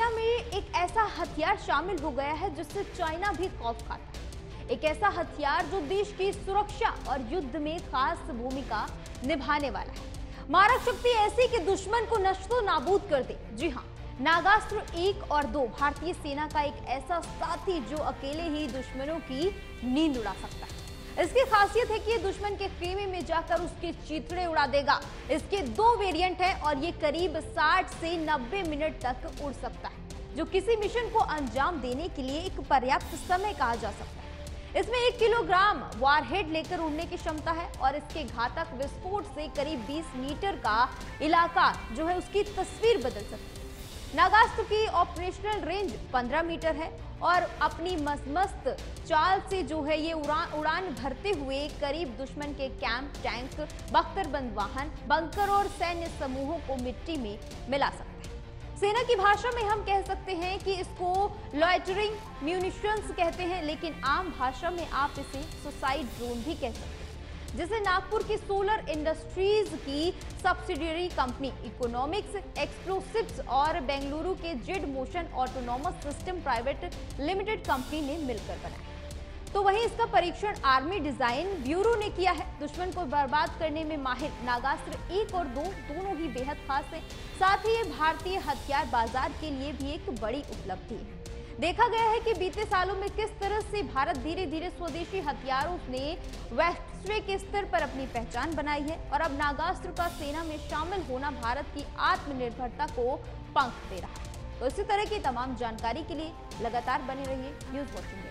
सेना में एक ऐसा हथियार शामिल हो गया है जिससे चाइना भी खौफ खाता है। एक ऐसा हथियार जो देश की सुरक्षा और युद्ध में खास भूमिका निभाने वाला है। मारक शक्ति ऐसी कि दुश्मन को नष्टो नाबूद कर दे। जी हाँ, नागास्त्र 1 और 2 भारतीय सेना का एक ऐसा साथी जो अकेले ही दुश्मनों की नींद उड़ा सकता है। इसकी खासियत है कि ये दुश्मन के खेमे में जाकर उसके चीथड़े उड़ा देगा। इसके 2 वेरिएंट हैं और ये करीब 60 से 90 मिनट तक उड़ सकता है, जो किसी मिशन को अंजाम देने के लिए एक पर्याप्त समय कहा जा सकता है। इसमें 1 किलोग्राम वारहेड लेकर उड़ने की क्षमता है और इसके घातक विस्फोट से करीब 20 मीटर का इलाका जो है उसकी तस्वीर बदल सकती है। नागास्त्र की ऑपरेशनल रेंज 15 मीटर है और अपनी मस्त चाल से जो है ये उड़ान भरते हुए करीब दुश्मन के कैंप, टैंक, बख्तरबंद वाहन, बंकर और सैन्य समूहों को मिट्टी में मिला सकता है। सेना की भाषा में हम कह सकते हैं कि इसको लॉयटरिंग म्यूनिशंस कहते हैं, लेकिन आम भाषा में आप इसे सुसाइड ड्रोन भी कह सकते हैं, जिसे नागपुर की सोलर इंडस्ट्रीज की सब्सिडियरी कंपनी इकोनॉमिक्स एक्सप्लोसिव्स और बेंगलुरु के Z motion autonomous system private limited company ने मिलकर बनाया। तो वहीं इसका परीक्षण आर्मी डिजाइन ब्यूरो ने किया है। दुश्मन को बर्बाद करने में माहिर नागास्त्र 1 और 2 दोनों ही बेहद खास हैं। साथ ही ये भारतीय हथियार बाजार के लिए भी एक बड़ी उपलब्धि है। देखा गया है कि बीते सालों में किस तरह से भारत धीरे धीरे स्वदेशी हथियारों ने वैश्विक स्तर पर अपनी पहचान बनाई है और अब नागास्त्र का सेना में शामिल होना भारत की आत्मनिर्भरता को पंख दे रहा है। तो इसी तरह की तमाम जानकारी के लिए लगातार बने रहिए न्यूज़ वॉचिंग।